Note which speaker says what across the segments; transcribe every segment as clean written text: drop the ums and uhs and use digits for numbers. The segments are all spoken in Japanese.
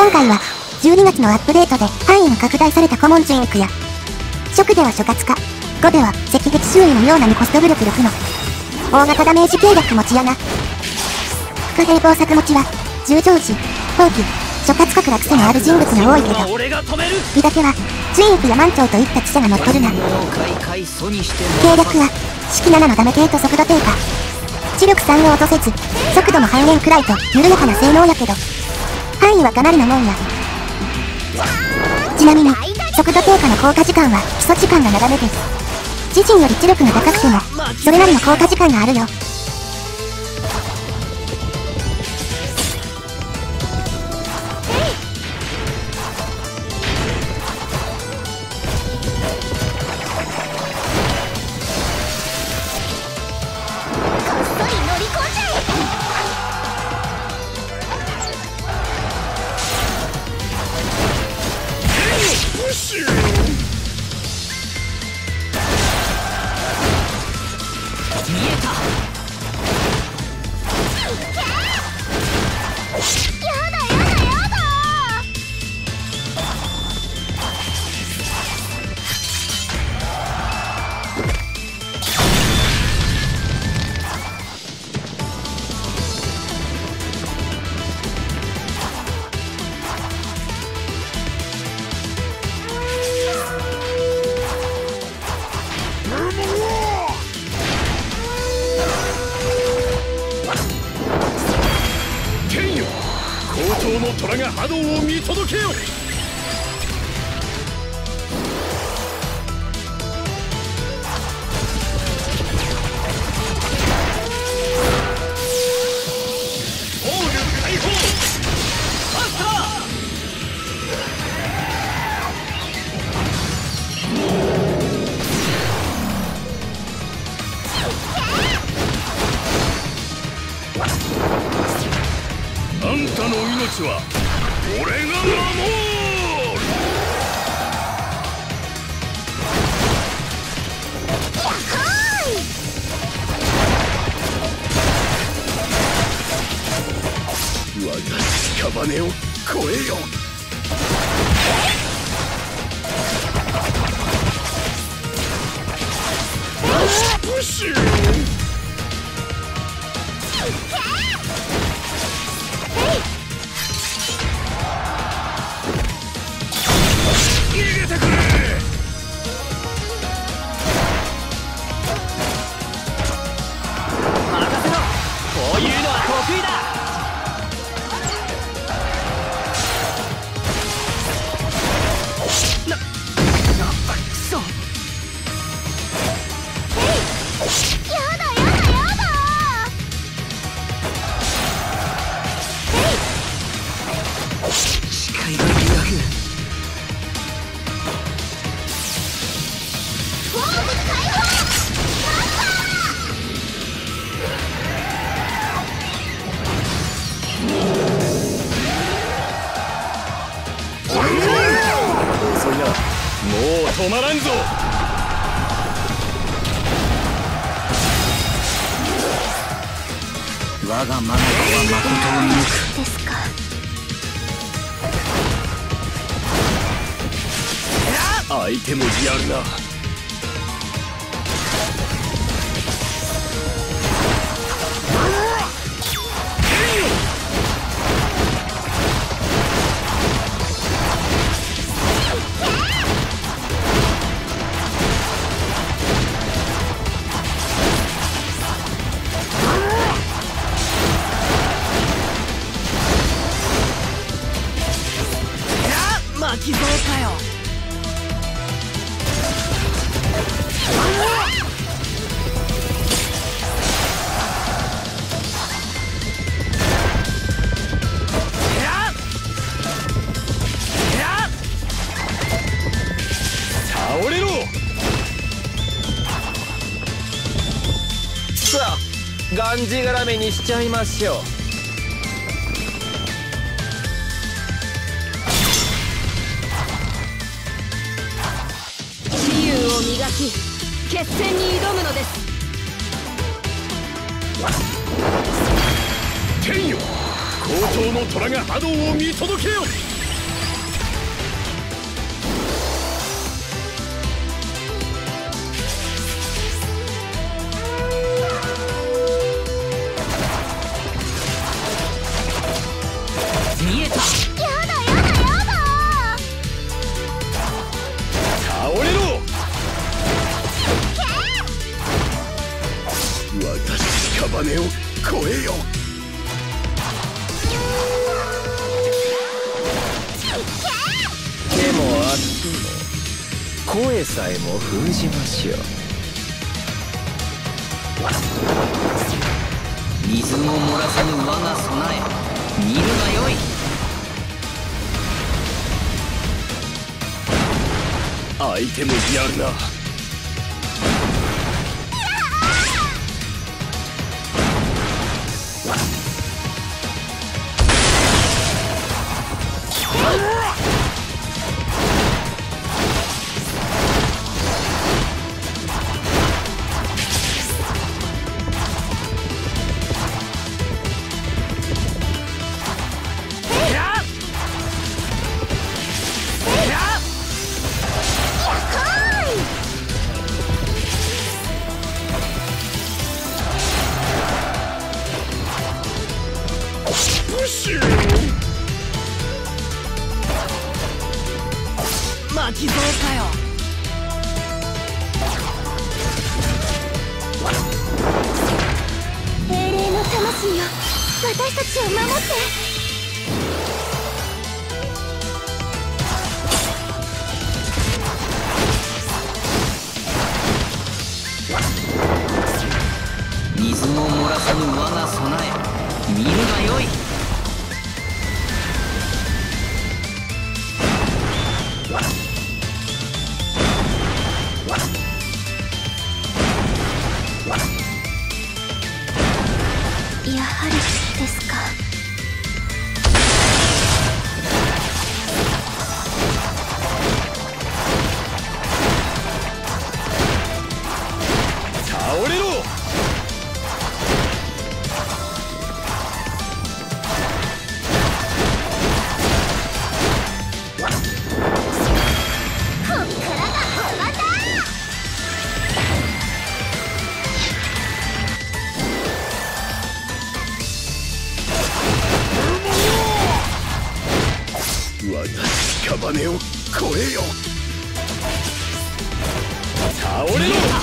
Speaker 1: 今回は12月のアップデートで範囲が拡大されたコモンズインクや初では諸葛化、5では赤壁周囲のようなにコストブルク6の大型ダメージ計略持ち穴、伏兵工作持ちは十条寺、放棄、諸葛化から癖のある人物が多いけど美だけはツインクや満潮といった記者が乗っ取るな。計略は式7のダメ系と速度低下、知力3を落とせず速度も半減くらいと緩やかな性能やけど範囲はかなりのもんや。ちなみに速度低下の効果時間は基礎時間が長めです。自身より知力が高くてもそれなりの効果時間があるよ。
Speaker 2: の虎が波動を見届けよ。あんたの命は俺が守る。我が屍を越えよ。プッシュもう止まらんぞ。我がマナは誠を見抜くですか。相手もリアルな。巻き添えかよ。倒れろ。さあ、がんじがらめにしちゃいましょう。
Speaker 3: 磨き決戦に挑むのです。
Speaker 2: 天よ、高等の虎が波動を見届けよ。
Speaker 4: 声さえも封じましょう。
Speaker 5: 水を漏らさぬ我が備え、見るがよい。
Speaker 2: 相手もやるな。
Speaker 5: 巻き添えかよ。
Speaker 1: 英霊の魂よ、私たちを守って。
Speaker 5: 水を漏らさぬ我が備え、見るがよい。
Speaker 1: やはりですか。
Speaker 2: 倒れろ。我が屍を超えよ。倒れろ。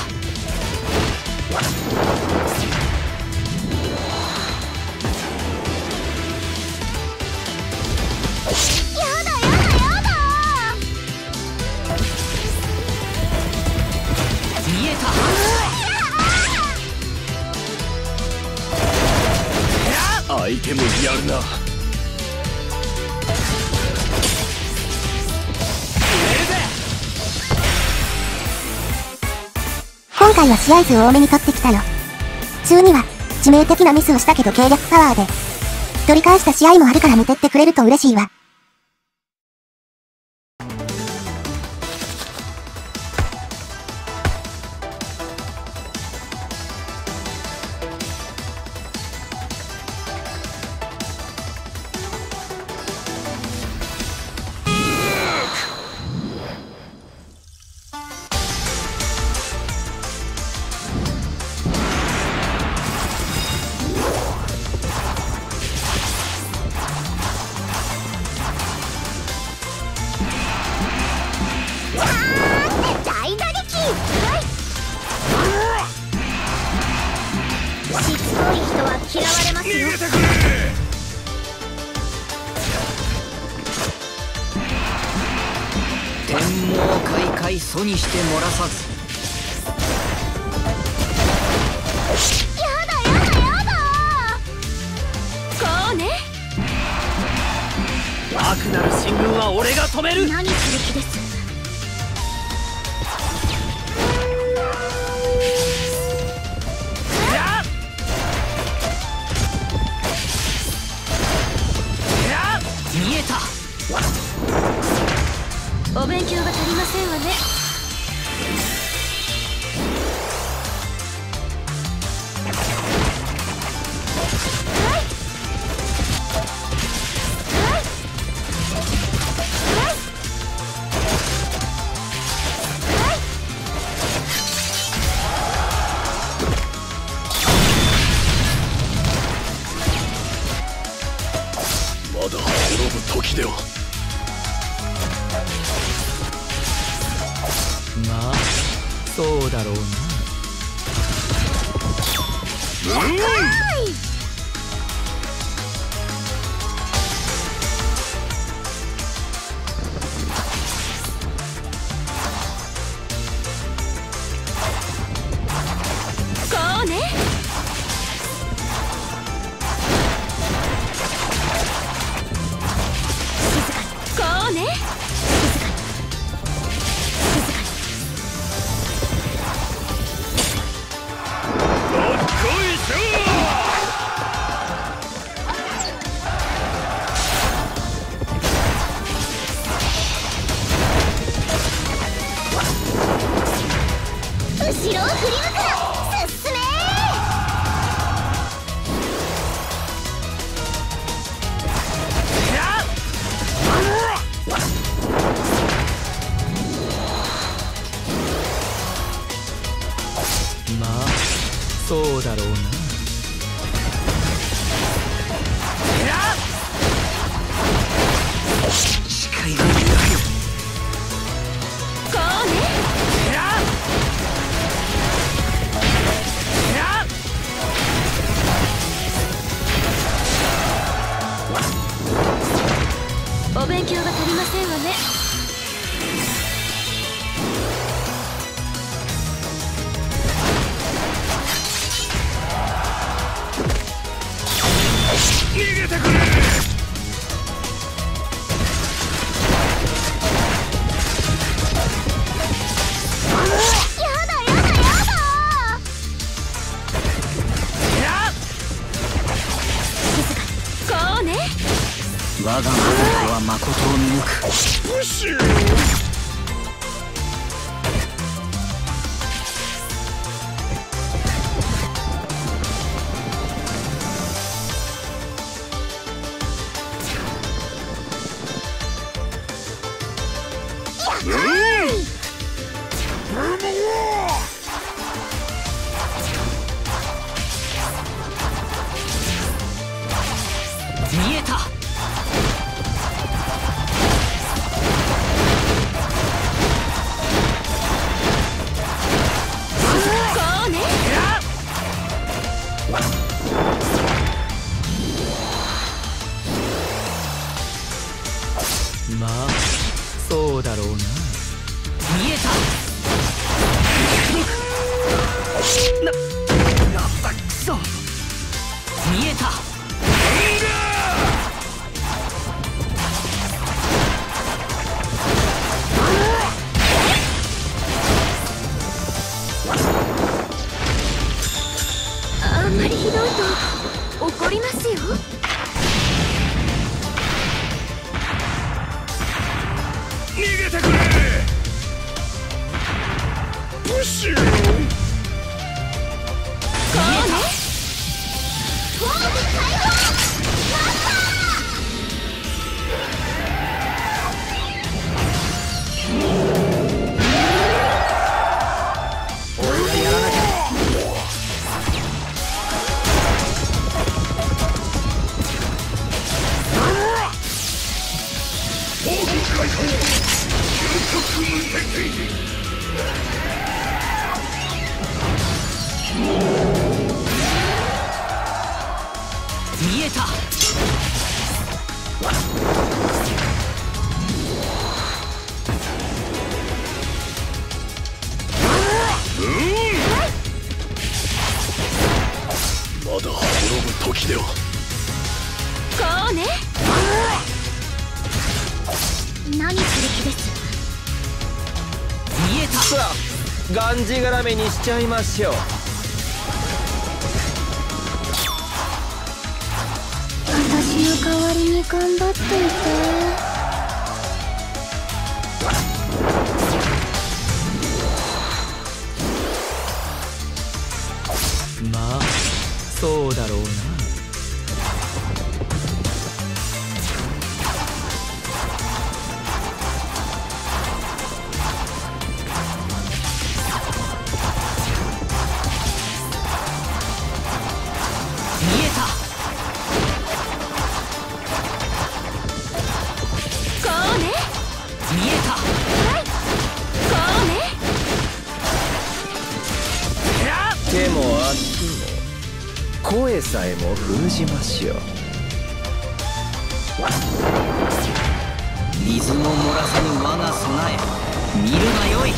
Speaker 1: やだやだやだ。
Speaker 5: 見えた。
Speaker 2: 相手もやるな。
Speaker 1: 今回は試合数多めに取ってきたよ。中には致命的なミスをしたけど計略パワーで取り返した試合もあるから見てってくれると嬉しいわ。大打撃。しつこい人は嫌われますよ。
Speaker 2: 逃げてくれ。
Speaker 5: 天網開会阻にして漏らさず。
Speaker 1: やだやだやだ。こうね。
Speaker 4: 悪なる進軍は俺が止める。
Speaker 1: 何する気です。
Speaker 5: 見えた。
Speaker 1: お勉強が足りませんわね。
Speaker 2: まだ滅ぶ時では。
Speaker 4: まあそうだろうな。
Speaker 1: 後ろを振り向くな、進め
Speaker 4: まあそうだろうな。
Speaker 5: 視界が揺らぐ。
Speaker 3: こうね。お勉強が足りませんわね。
Speaker 2: 逃げてくれ。
Speaker 3: こうね。
Speaker 5: 我が誠は誠を見抜く。
Speaker 2: プシュー。
Speaker 5: 見えた。
Speaker 3: こうね。
Speaker 4: まあそうだろうな。
Speaker 5: 見えた。なんだくそ。見えた。
Speaker 3: あんまりひどいと怒りますよ。
Speaker 2: 逃げてくれ。プシュー。
Speaker 3: こうね。
Speaker 5: 見えた。
Speaker 2: まだ滅ぶ時では。
Speaker 3: こうね。
Speaker 1: 何する気です？
Speaker 5: 見えた。
Speaker 4: さあがんじがらめにしちゃいましょう。
Speaker 1: 私の代わりに頑張っていて。
Speaker 4: まあそうだろうな。
Speaker 5: 見えた。
Speaker 3: こうね。
Speaker 5: 見えた。
Speaker 3: こうね。
Speaker 4: 手も足も声さえも封じましょう。
Speaker 5: 水も漏らさぬ我が備え、見るがよい。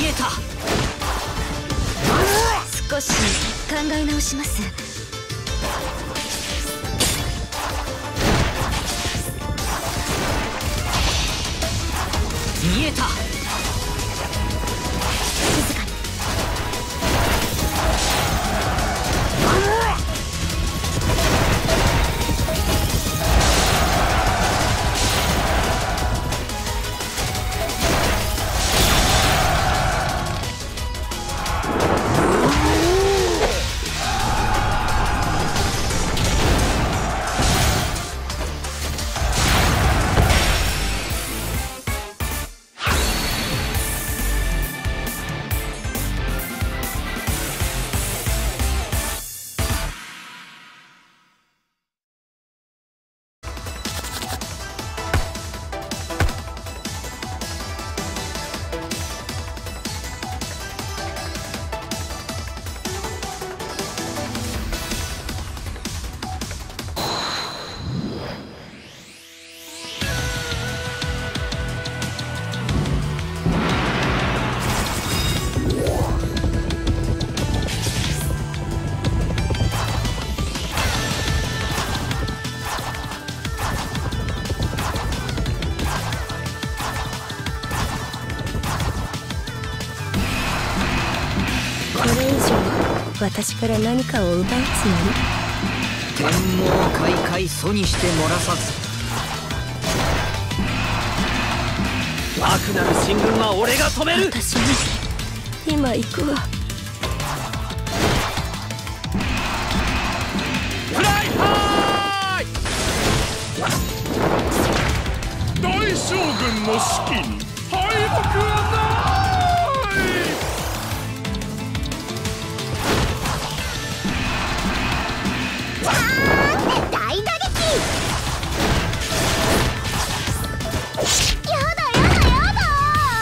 Speaker 3: えた。少し考え直します。見えた。静かに。
Speaker 6: これ以上私から何かを奪うつもり？
Speaker 5: 天網開会阻にして漏らさず。
Speaker 4: 悪なる進軍は俺が止める。
Speaker 6: 私も今行くわ。
Speaker 4: フライハイ。
Speaker 2: 大将軍の指揮に敗北はない。
Speaker 1: 大打撃。やだやだやだ。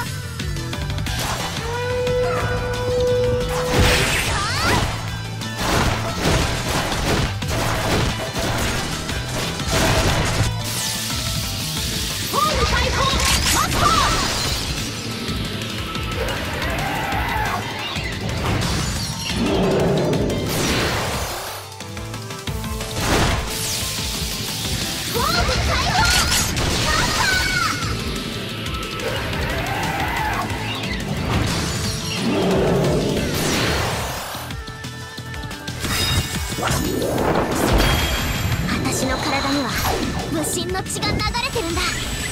Speaker 1: ホーム解放マッハ。私の体には無心の血が流れてるんだ。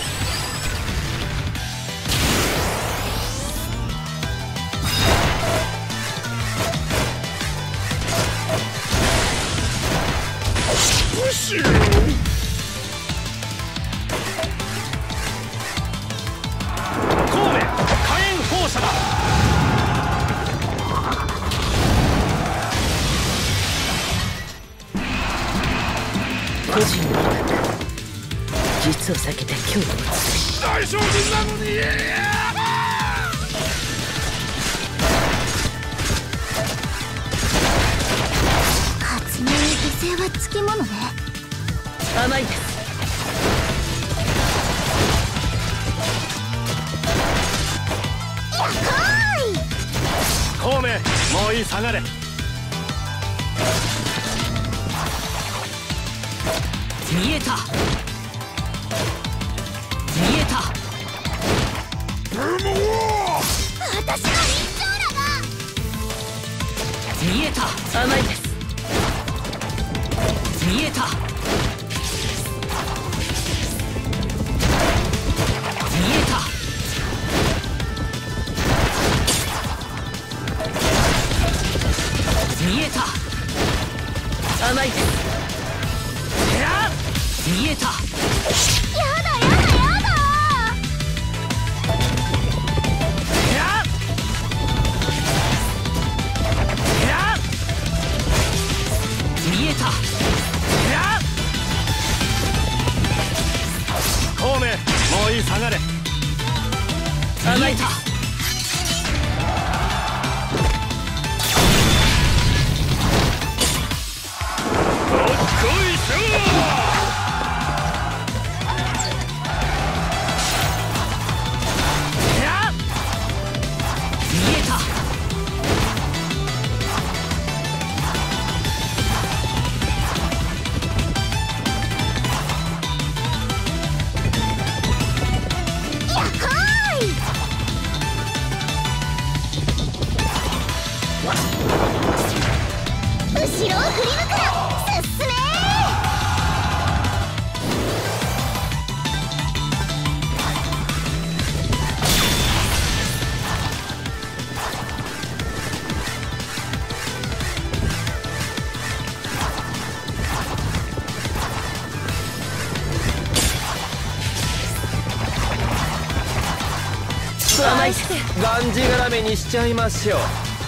Speaker 2: むしろ
Speaker 4: 孔明火炎放射だ。
Speaker 6: 個人の実を避けて強度をつけ、
Speaker 2: 大将軍なのに。
Speaker 1: 発明に犠牲はつきものね。
Speaker 6: 甘いです。
Speaker 1: やっほーい。
Speaker 4: 孔明もういい、下がれ。
Speaker 5: 見えた。見えた。
Speaker 1: 私の臨場らが。
Speaker 5: 見えた。
Speaker 6: 甘いです。
Speaker 5: 見えた。見えた。見えた。
Speaker 6: 甘いです。
Speaker 5: 見えた。
Speaker 1: やだやだやだ。
Speaker 5: 見えた。
Speaker 4: 孔明もういい、下がれ。
Speaker 5: 見えた。
Speaker 2: どっこいしょ。
Speaker 5: 見え
Speaker 6: 甘いって
Speaker 4: がんじがらめにしちゃいましょう。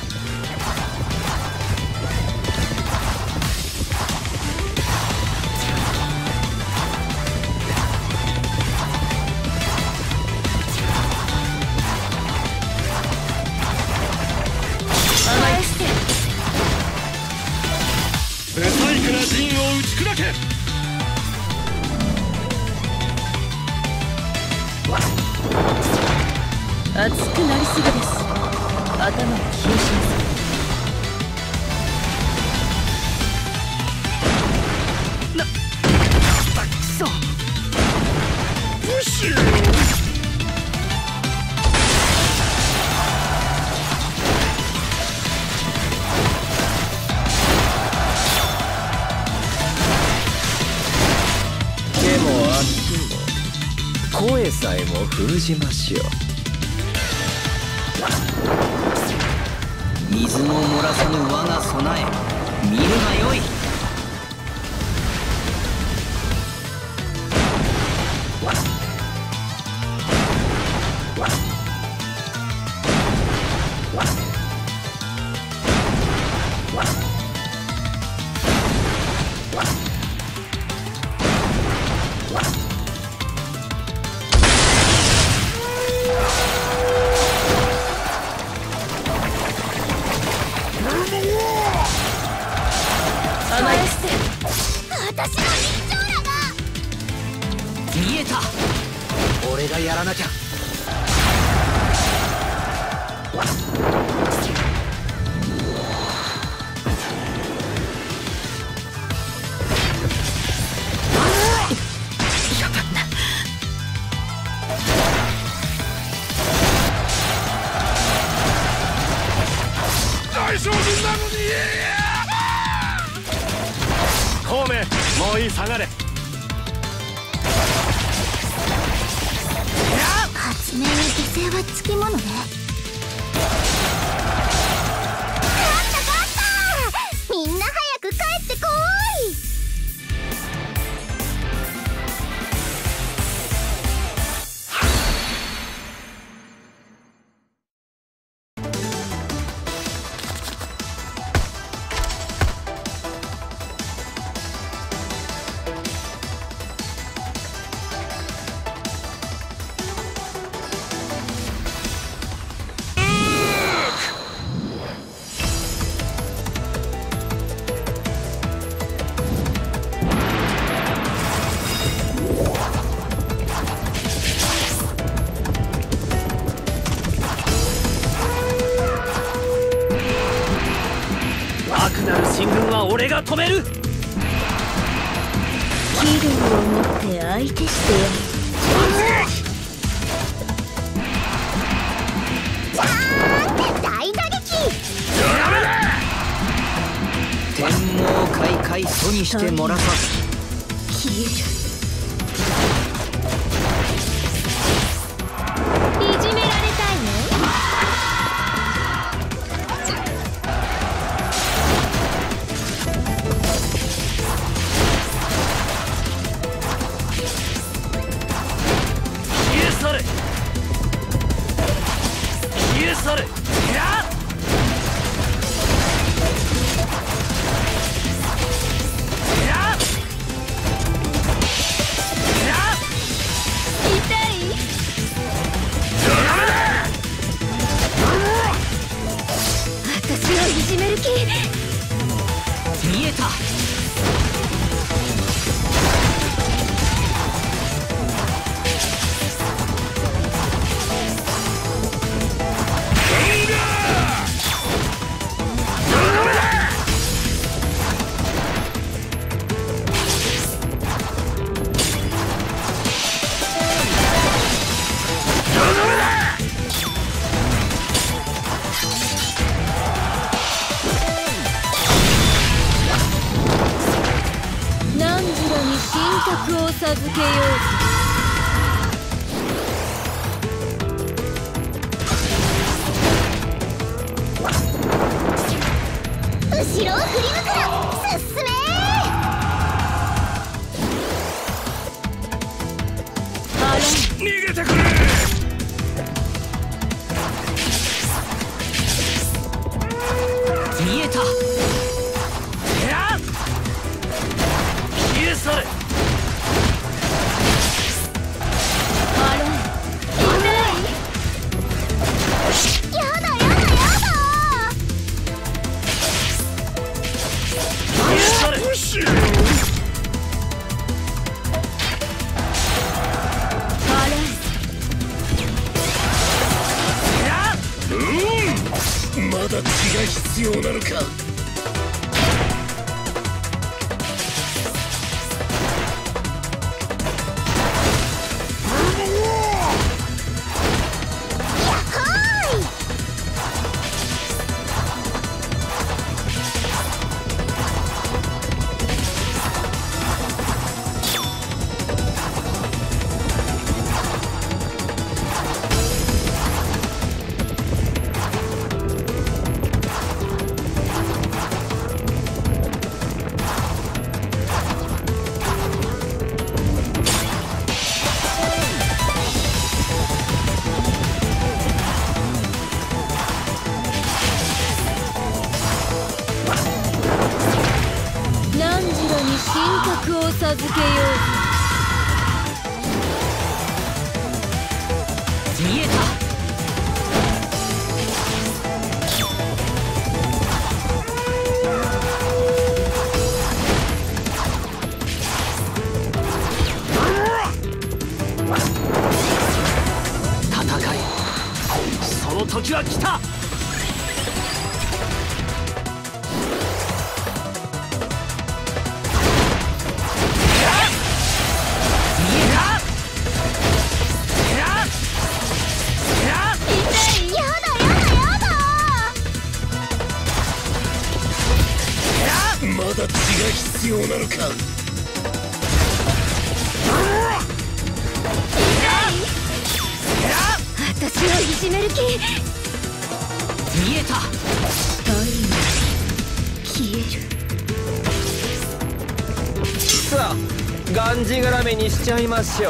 Speaker 2: 不細工な陣を打ち砕け。
Speaker 6: 熱くなりすぎです。頭を冷やしなさい。
Speaker 4: 手も足も声さえも封じましょう。
Speaker 5: 水も漏らさぬ我が備え、見るがよい。見えた。俺がやらなきゃ。
Speaker 2: 大将軍なのに。孔明、もういい、下がれ。
Speaker 1: 発明に犠牲はつきものね。勝ったみんな早く帰ってこい。
Speaker 5: 悪なる進軍は俺が止める。
Speaker 6: 器量を持って相手してやる。
Speaker 1: 大打撃。
Speaker 5: 天網開会祖にして漏らさず
Speaker 6: 消える。
Speaker 1: いじめられたいの？
Speaker 5: 消え去れ。消え去れ。やっ。
Speaker 1: 私をいじめる気？
Speaker 5: 見えた。
Speaker 2: だ血が必要なのか。
Speaker 3: 授けよう。見えた。戦い、その時は来た。
Speaker 2: まだ血が必要なのか。
Speaker 3: 私をいじめる気。見えた。消える。
Speaker 4: さあ、がんじがらめにしちゃいましょう。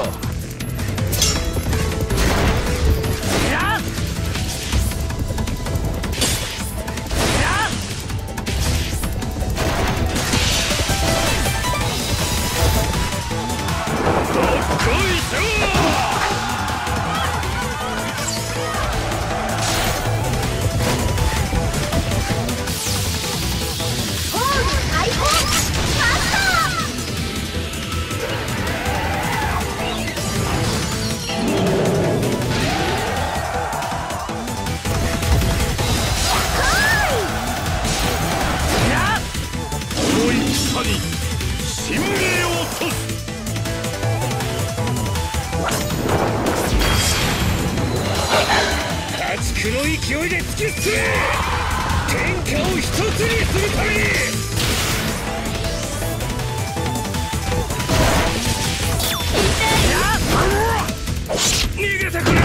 Speaker 2: 神明を落とす。破竹の勢いで突き進め。天下を一つにするために。逃げてくれ。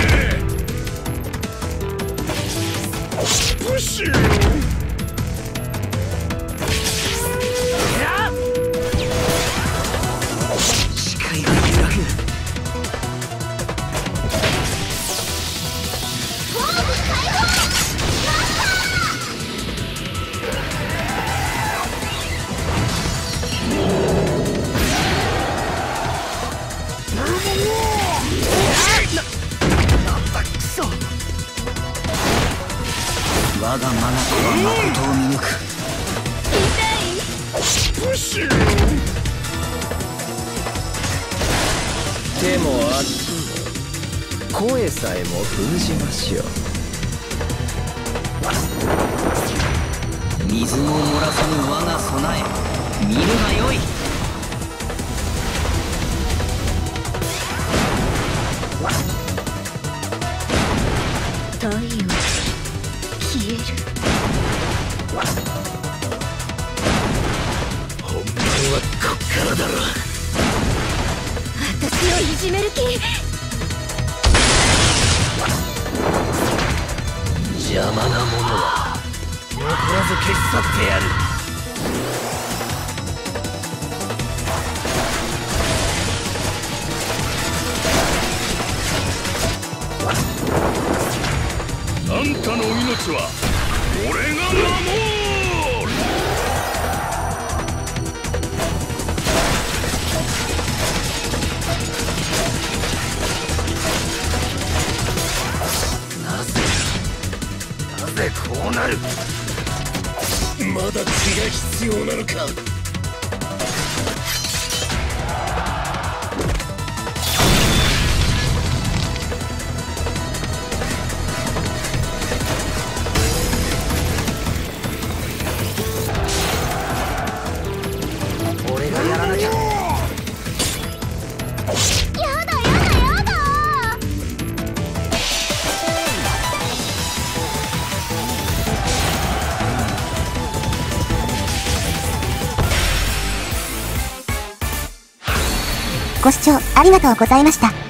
Speaker 2: プッシュ。
Speaker 5: 我が眼は誠を見抜く。
Speaker 2: プッシュ。
Speaker 4: 手も足も声さえも封じましょう。
Speaker 5: 水を漏らさぬ我が備え、見るがよい。
Speaker 3: 太陽消える。
Speaker 2: 本番はこっからだろ。
Speaker 3: 私をいじめる気。
Speaker 2: 邪魔なものは残らず消し去ってやる。あんたの命は俺が守る。なぜこうなる。まだ血が必要なのか。
Speaker 1: ご視聴ありがとうございました。